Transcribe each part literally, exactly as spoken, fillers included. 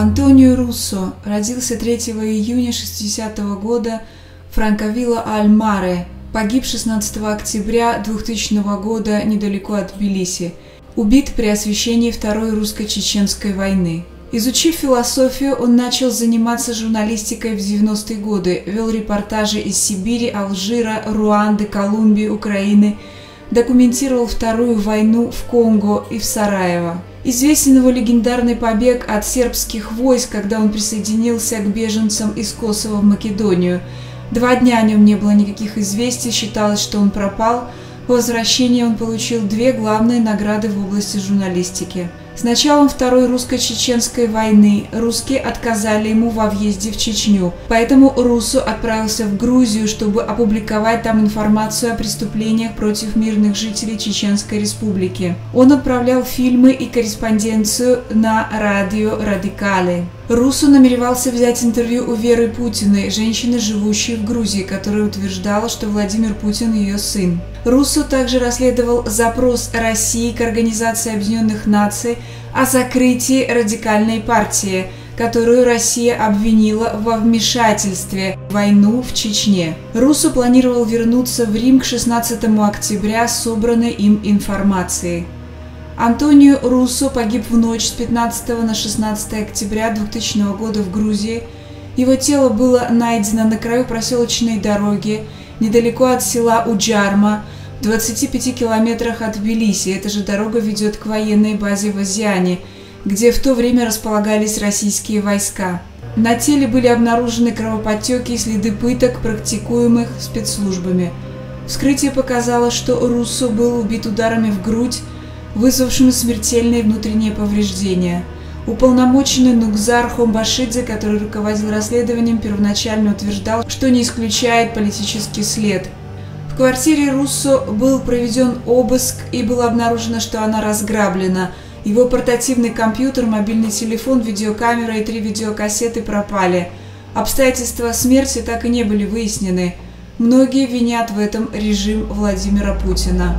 Антонио Руссо родился третьего июня шестидесятого года в Франкавилла-аль-Маре, погиб шестнадцатого октября двухтысячного года недалеко от Тбилиси, убит при освещении Второй русско-чеченской войны. Изучив философию, он начал заниматься журналистикой в девяностые годы, вел репортажи из Сибири, Алжира, Руанды, Колумбии, Украины, документировал Вторую войну в Конго и в Сараево. Известен его легендарный побег от сербских войск, когда он присоединился к беженцам из Косово в Македонию. Два дня о нем не было никаких известий, считалось, что он пропал. По возвращении он получил две главные награды в области журналистики. С началом Второй русско-чеченской войны русские отказали ему во въезде в Чечню, поэтому Руссо отправился в Грузию, чтобы опубликовать там информацию о преступлениях против мирных жителей Чеченской Республики. Он отправлял фильмы и корреспонденцию на радио «Радикали». Руссо намеревался взять интервью у Веры Путиной, женщины, живущей в Грузии, которая утверждала, что Владимир Путин ее сын. Руссо также расследовал запрос России к Организации Объединенных Наций о закрытии радикальной партии, которую Россия обвинила во вмешательстве в войну в Чечне. Руссо планировал вернуться в Рим к шестнадцатому октября с собранной им информацией. Антонио Руссо погиб в ночь с пятнадцатого на шестнадцатое октября двухтысячного года в Грузии. Его тело было найдено на краю проселочной дороги, недалеко от села Уджарма, в двадцати пяти километрах от Тбилиси. Эта же дорога ведет к военной базе в Азиане, где в то время располагались российские войска. На теле были обнаружены кровоподтеки и следы пыток, практикуемых спецслужбами. Вскрытие показало, что Руссо был убит ударами в грудь, вызвавшими смертельные внутренние повреждения. Уполномоченный Нугзар Хомбашидзе, который руководил расследованием, первоначально утверждал, что не исключает политический след. В квартире Руссо был проведен обыск и было обнаружено, что она разграблена. Его портативный компьютер, мобильный телефон, видеокамера и три видеокассеты пропали. Обстоятельства смерти так и не были выяснены. Многие винят в этом режим Владимира Путина.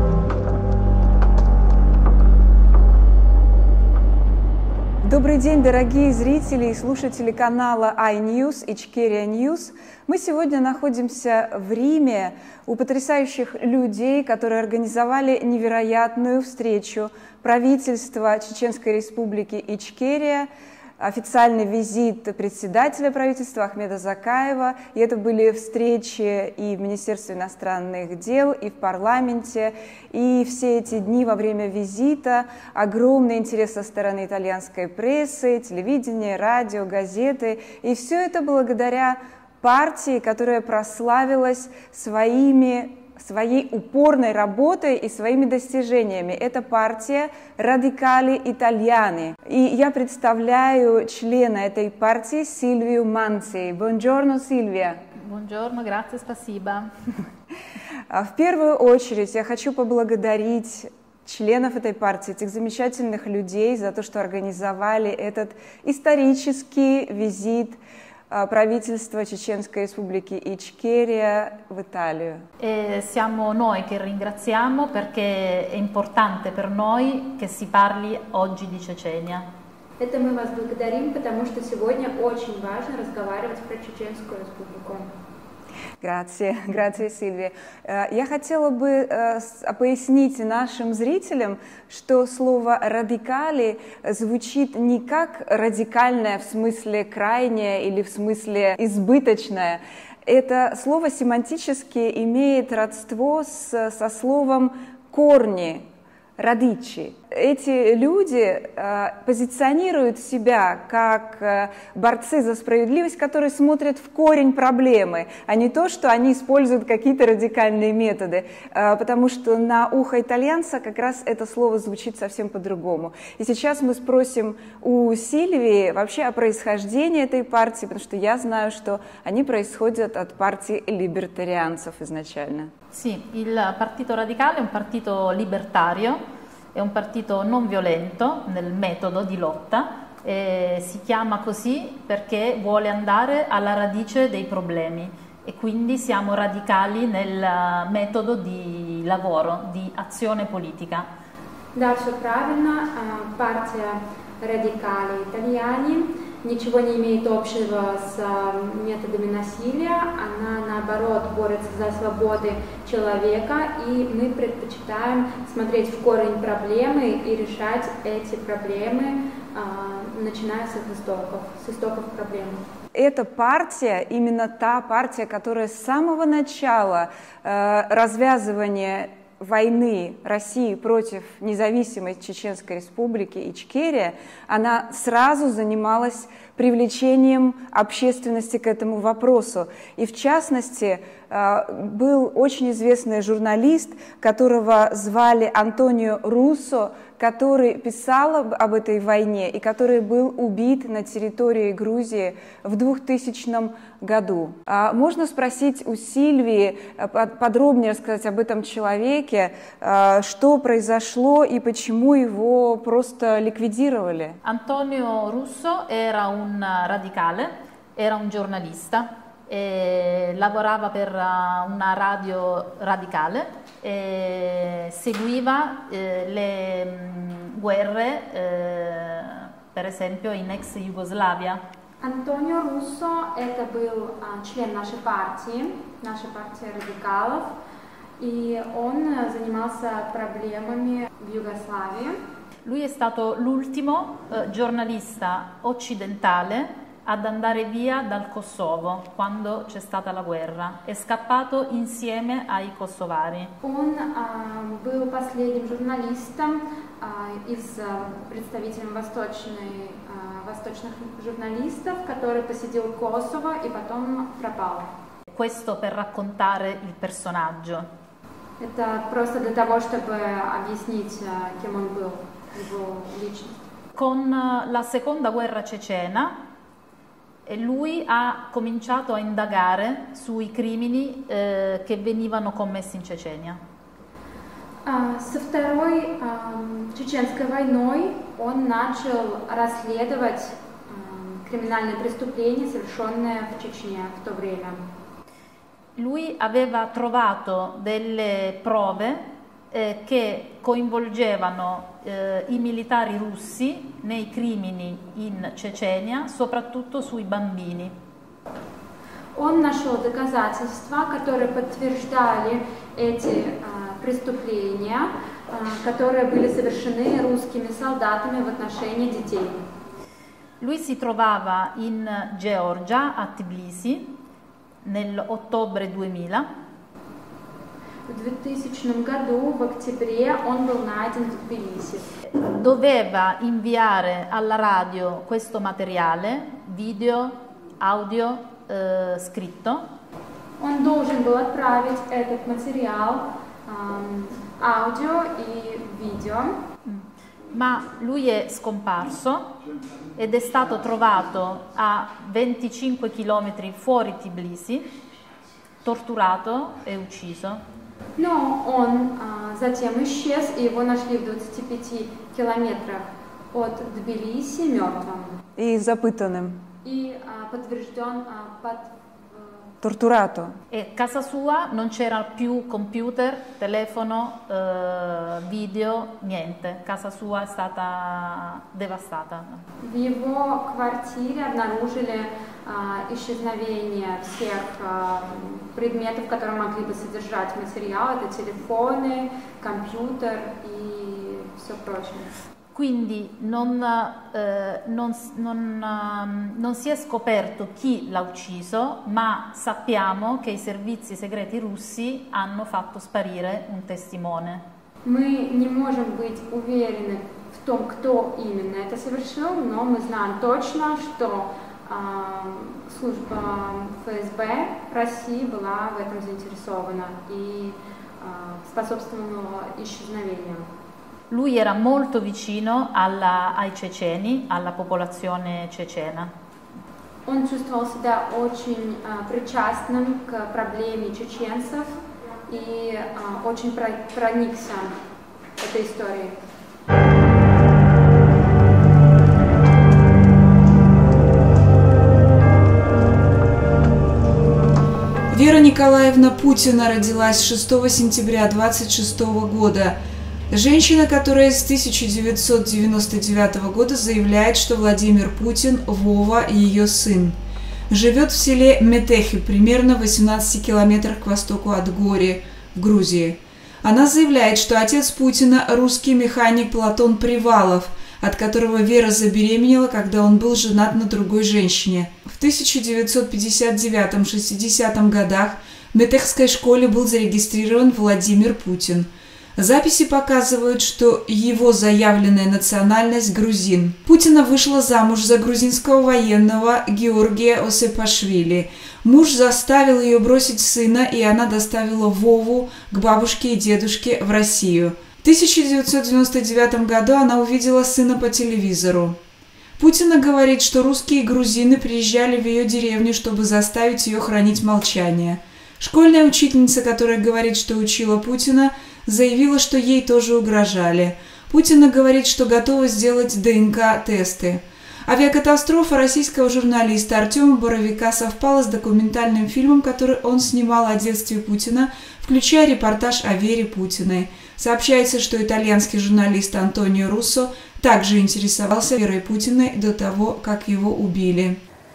Добрый день, дорогие зрители и слушатели канала iNews, Ичкерия News. Мы сегодня находимся в Риме у потрясающих людей, которые организовали невероятную встречу правительства Чеченской Республики Ичкерия, официальный визит председателя правительства Ахмеда Закаева. И это были встречи и в Министерстве иностранных дел, и в парламенте. И все эти дни во время визита огромный интерес со стороны итальянской прессы, телевидения, радио, газеты. И все это благодаря партии, которая прославилась своими своей упорной работой и своими достижениями. Это партия «Радикали Итальяни». И я представляю члена этой партии Сильвию Манци. Buongiorno, Сильвия. Buongiorno, grazie, spasiba. В первую очередь я хочу поблагодарить членов этой партии, этих замечательных людей, за то, что организовали этот исторический визит правительства Чеченской Республики Ичкерия в Италию. E siamo noi che ringraziamo perché è importante per noi che si parli oggi di Cecenia. Это мы вас благодарим, потому что сегодня очень важно разговаривать про Чеченскую Республику. Грация, грация, Сильвия. Я хотела бы пояснить нашим зрителям, что слово «радикали» звучит не как радикальное в смысле крайнее или в смысле избыточное. Это слово семантически имеет родство с, со словом «корни», «радичи». Эти люди э, позиционируют себя как э, борцы за справедливость, которые смотрят в корень проблемы, а не то, что они используют какие-то радикальные методы, э, потому что на ухо итальянца как раз это слово звучит совсем по-другому. И сейчас мы спросим у Сильвии вообще о происхождении этой партии, потому что я знаю, что они происходят от партии либертарианцев изначально. Sì, il Partito Radicale è un partito libertario. È un partito non violento nel metodo di lotta, e si chiama così perché vuole andare alla radice dei problemi e quindi siamo radicali nel metodo di lavoro, di azione politica. Да, все правильно. Партия радикали итальяне, ничего не имеет общего с методами насилия, она наоборот борется за свободы человека, и мы предпочитаем смотреть в корень проблемы и решать эти проблемы, начиная с их истоков, с истоков проблемы. Эта партия, именно та партия, которая с самого начала э, развязывания войны России против независимой Чеченской Республики Ичкерия, она сразу занималась привлечением общественности к этому вопросу. И в частности, был очень известный журналист, которого звали Антонио Руссо, который писал об этой войне и который был убит на территории Грузии в двухтысячном году. Можно спросить у Сильвии подробнее рассказать об этом человеке, что произошло и почему его просто ликвидировали? Antonio Russo era un radicale, era un giornalista. E lavorava per una radio radicale, e seguiva eh, le mh, guerre, eh, per esempio in ex Jugoslavia. Антонио Руссо это был а, член нашей партии, нашей партии радикалов, и он занимался проблемами в Югославии. Lui è stato l'ultimo eh, giornalista occidentale ad andare via dal Kosovo quando c'è stata la guerra. È scappato insieme ai kosovari. Он а, был последним журналистом а, из а, представителей восточной, а, восточных журналистов, который посетил Косово и потом пропал. Questo per raccontare il personaggio. Это просто для того, чтобы объяснить, кем он был, его личность. Con la seconda guerra cecena e lui ha cominciato a indagare sui crimini eh, che venivano commessi in Cecenia. Uh, со второй uh, чеченской войной он начал расследовать uh, криминальные преступления, совершенные в Чечне в то время. Lui aveva trovato delle prove eh, che coinvolgevano eh, i militari russi nei crimini in Cecenia, soprattutto sui bambini. Он нашел доказательства, которые подтверждали эти а, преступления, а, которые были совершены русскими солдатами в отношении детей. Lui si trovava in Georgia, a Tbilisi, nell'ottobre duemila. В двухтысячном году, в октябре, он был найден в Тбилиси. Doveva inviare alla radio questo materiale, video, audio, eh, scritto. Он должен был отправить этот материал, эм, аудио и видео. Ma lui è scomparso ed è stato trovato a venticinque chilometri fuori Tbilisi, torturato e ucciso. Но он а, затем исчез, и его нашли в двадцати пяти километрах от Тбилиси мертвым. И запытанным. И а, подтвержден а, под... Torturato. E casa sua non c'era più computer, telefono, eh, video, niente. Casa sua è stata devastata. В его квартире обнаружили а, исчезновение всех а, предметов, которые могли бы содержать материал. Это телефоны, компьютер и все прочее. Quindi non, eh, non, non, um, non si è scoperto chi l'ha ucciso, ma sappiamo che i servizi segreti russi hanno fatto sparire un testimone. Мы не можем быть уверены в том, кто именно это совершил, но мы знаем точно, что э, служба ФСБ России была в этом заинтересована и э, способствовала исчезновению. Lui era molto vicino alla, ai ceceni, alla popolazione cecena. Он чувствовал себя очень э, причастным к проблеме чеченцев и э, очень проникся этой историей. Вера Николаевна Путина родилась шестого сентября двадцать шестого года. Женщина, которая с тысяча девятьсот девяносто девятого года заявляет, что Владимир Путин – Вова, ее сын. Живет в селе Метехи, примерно в восемнадцати километрах к востоку от Гори, в Грузии. Она заявляет, что отец Путина – русский механик Платон Привалов, от которого Вера забеременела, когда он был женат на другой женщине. В тысяча девятьсот пятьдесят девятом — шестидесятом годах в Метехской школе был зарегистрирован Владимир Путин. Записи показывают, что его заявленная национальность – грузин. Путина вышла замуж за грузинского военного Георгия Осипашвили. Муж заставил ее бросить сына, и она доставила Вову к бабушке и дедушке в Россию. В тысяча девятьсот девяносто девятом году она увидела сына по телевизору. Путина говорит, что русские и грузины приезжали в ее деревню, чтобы заставить ее хранить молчание. Школьная учительница, которая говорит, что учила Путина, заявила, что ей тоже угрожали. Путина говорит, что готова сделать ДНК-тесты. Авиакатастрофа российского журналиста Артема Боровика совпала с документальным фильмом, который он снимал о детстве Путина, включая репортаж о Вере Путиной. Сообщается, что итальянский журналист Антонио Руссо также интересовался Верой Путиной до того, как его убили.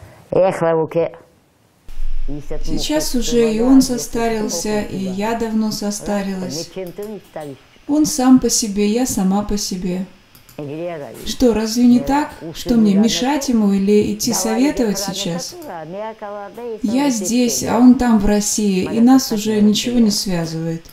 Сейчас уже и он состарился, и я давно состарилась. Он сам по себе, я сама по себе. Что, разве не так? Что мне, мешать ему или идти советовать сейчас? Я здесь, а он там, в России, и нас уже ничего не связывает.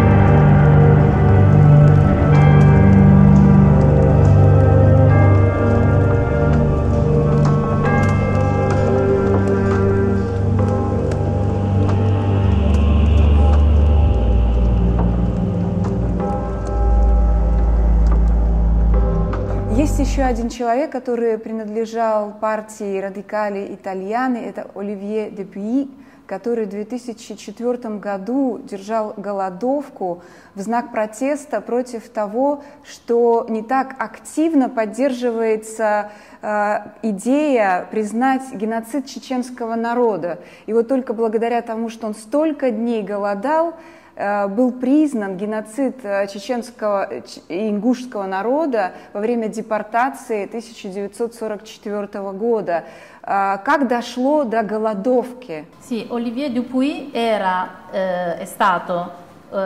Есть еще один человек, который принадлежал партии «Радикали Итальяны», это Оливье Дюпюи, который в две тысячи четвёртом году держал голодовку в знак протеста против того, что не так активно поддерживается э, идея признать геноцид чеченского народа. И вот только благодаря тому, что он столько дней голодал, был признан геноцид чеченского и ингушского народа во время депортации тысяча девятьсот сорок четвёртого года. Как дошло до голодовки? Sì, Olivier Dupuy era, eh, è stato eh,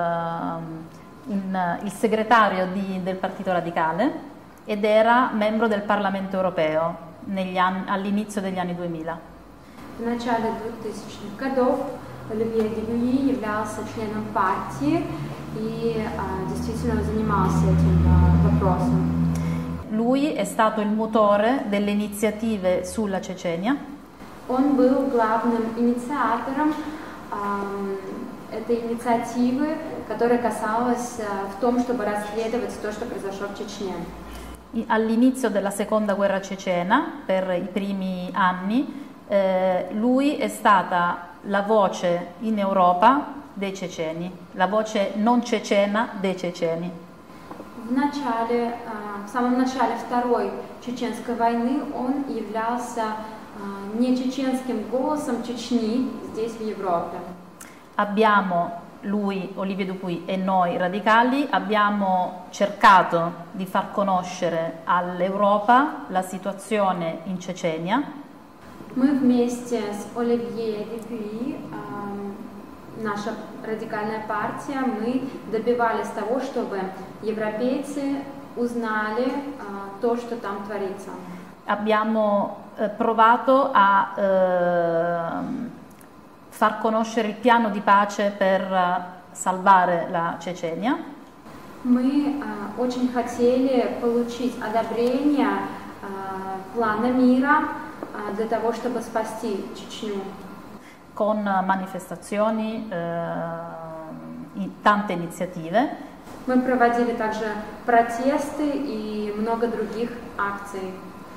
in, il segretario di, del Partito Radicale ed era membro del Parlamento Europeo negli anni, all'inizio degli anni duemila. В начале двухтысячных годов Оливье Дюпюи являлся членом партии и а, действительно занимался этим а, вопросом. Lui è stato il motore delle iniziative sulla Cecenia. Он был главным инициатором а, этой инициативы, которая касалась а, в том, чтобы расследовать то, что произошло в Чечне. All'inizio della seconda guerra cecena, per i primi anni, eh, lui è stata la voce in Europa dei ceceni, la voce non cecena dei ceceni. В начале, в самом начале Второй чеченской войны он являлся не чеченским голосом Чечни здесь, в Европе. Abbiamo, lui, Olivier Dupuy, e noi radicali, abbiamo cercato di far conoscere all'Europa la situazione in Cecenia. Мы вместе с Оливье Дюпюи, наша радикальная партия, мы добивались того, чтобы европейцы узнали то, что там творится. Abbiamo eh, provato a eh, far conoscere il piano di pace per uh, salvare la Cecenia. Мы uh, очень хотели получить одобрение uh, плана мира для того, чтобы спасти Чечню. Con manifestazioni, eh, tante iniziative. Мы проводили также протесты и много других акций.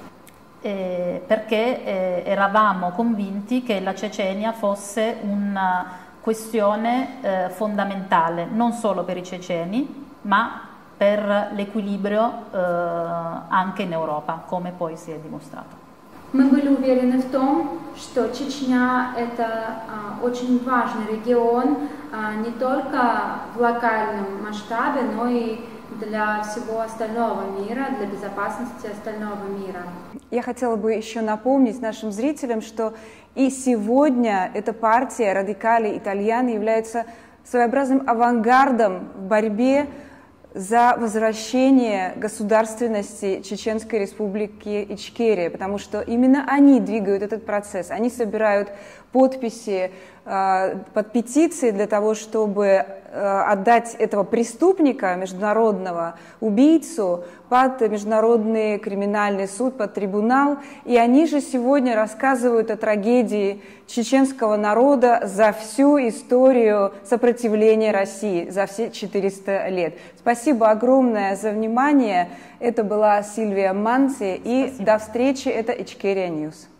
Eh, perché eh, eravamo convinti che la Cecenia fosse una questione eh, fondamentale, non solo per i ceceni, ma per l'equilibrio eh, anche in Europa, come poi si è dimostrato. Мы были уверены в том, что Чечня – это а, очень важный регион не только в локальном масштабе, но и для всего остального мира, для безопасности остального мира. Я хотела бы еще напомнить нашим зрителям, что и сегодня эта партия «Радикали Итальяны» является своеобразным авангардом в борьбе за возвращение государственности Чеченской Республики Ичкерия, потому что именно они двигают этот процесс, они собирают подписи э, под петиции для того, чтобы э, отдать этого преступника, международного убийцу, под Международный криминальный суд, под трибунал. И они же сегодня рассказывают о трагедии чеченского народа за всю историю сопротивления России, за все четыреста лет. Спасибо огромное за внимание. Это была Сильвия Манси, и Спасибо. До встречи. Это Ичкерия Ньюс.